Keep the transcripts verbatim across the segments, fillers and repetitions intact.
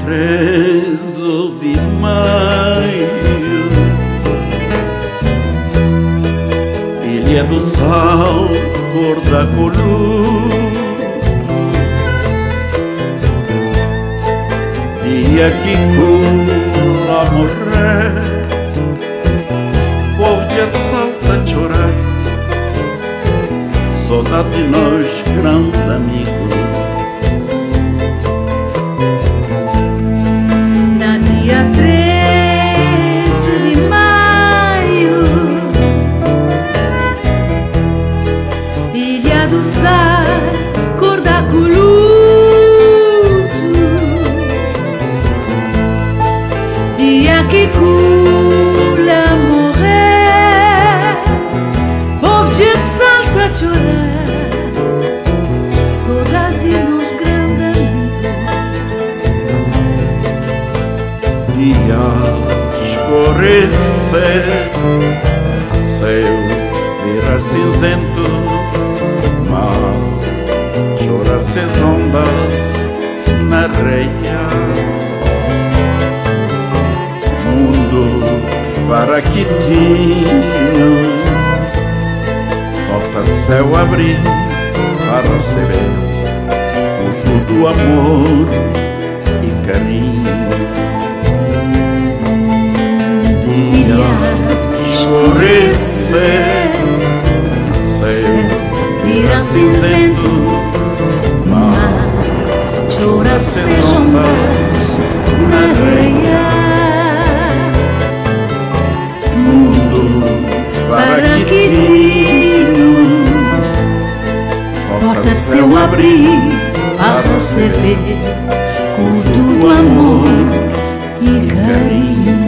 treze de maio, Ilha do Sal, cor da coluna, dia que cura a morrer, povo de salta a chorar, saudade de nós, grande amigo. Na dia treze de maio, Ilha do Sal, cor da coluna, dia que cula a morrer, povo de salta a chorar, saudade de nós, grande amigo. Dia escurecer, céu vira cinzento, mar chora ses ondas na areia. Mundo paraquitinho, porta de céu abrir para receber o tudo amor e carinho. Escurecer, céu vira cinzento, mar chora ses ondas na areia. Mundo paraquitinho, porta de céu abrir para receber com tudo amor e carinho.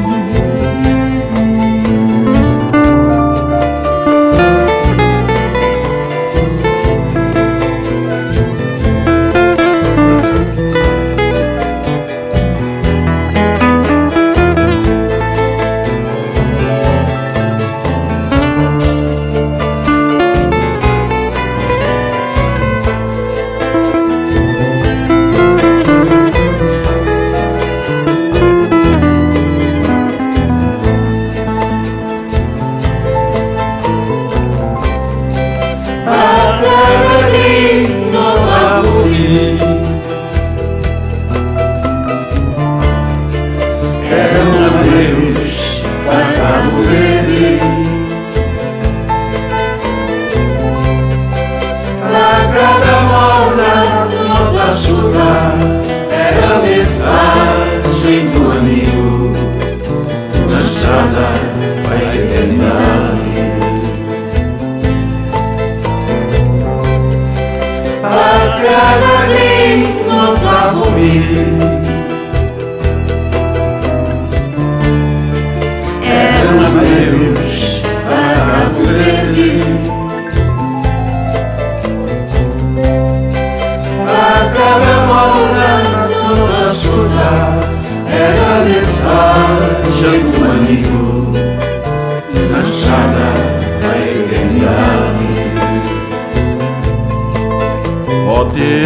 Era a mensagem do amigo na estrada para a eternidade. A cada grito não estava a ouvir, era um adeus para Cabo Verde. Era a mensagem do amigo na estrada da eternidade. ó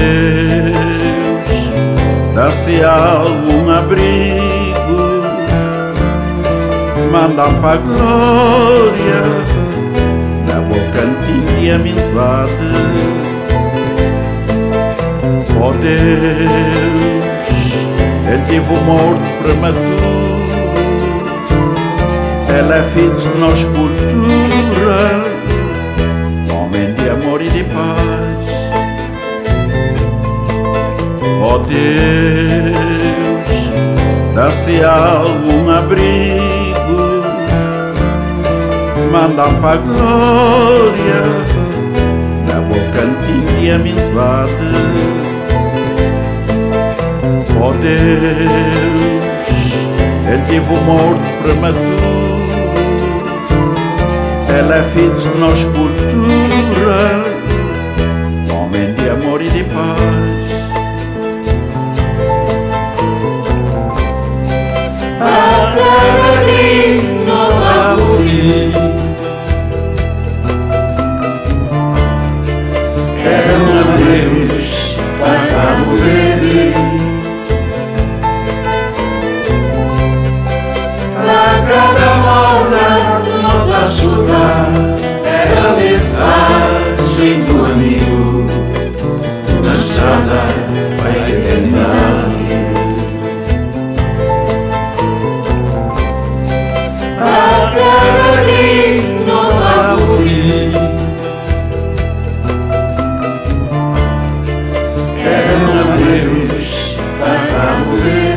Deus, dá-se algum abrigo, manda para a glória da boca antiga e amizade. Ó Deus, ele teve um morto prematuro, ela é filho de nossa cultura, homem de amor e de paz. Ó Deus, dá-se algum abrigo, manda para a glória da boca antiga e amizade. Ó Deus, ele teve um morto prematuro, ela é filho de nossa cultura, homem de amor e de paz. A cada grito não estava a ouvir, era um adeus para Cabo Verde. ouvir